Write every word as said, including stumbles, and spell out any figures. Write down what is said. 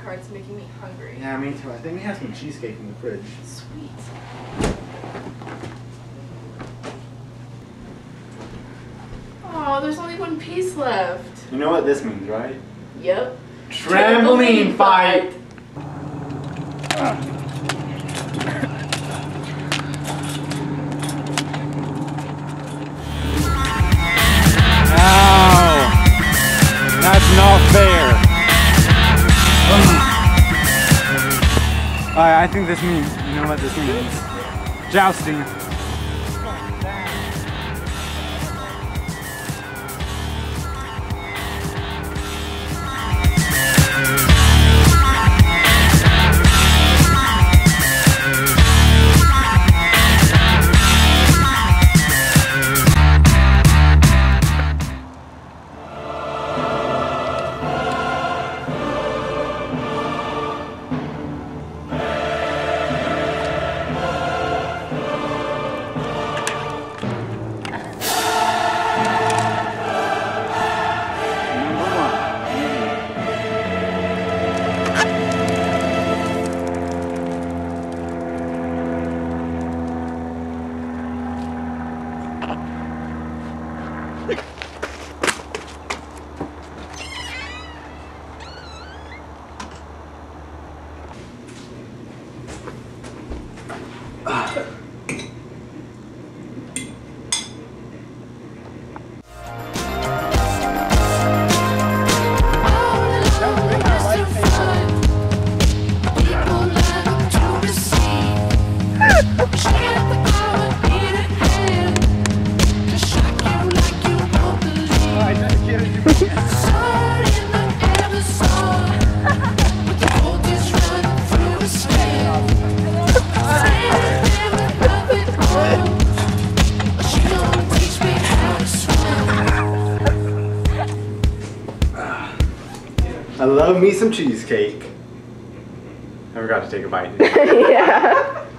cards making me hungry. Yeah, me too. I think we have some cheesecake in the fridge. Sweet. Oh, there's only one piece left. You know what this means, right? Yep. Trampoline fight! Ow! That's not fair. Alright, I think this means, you know what this means? Jousting. I love me some cheesecake. I forgot to take a bite. Yeah.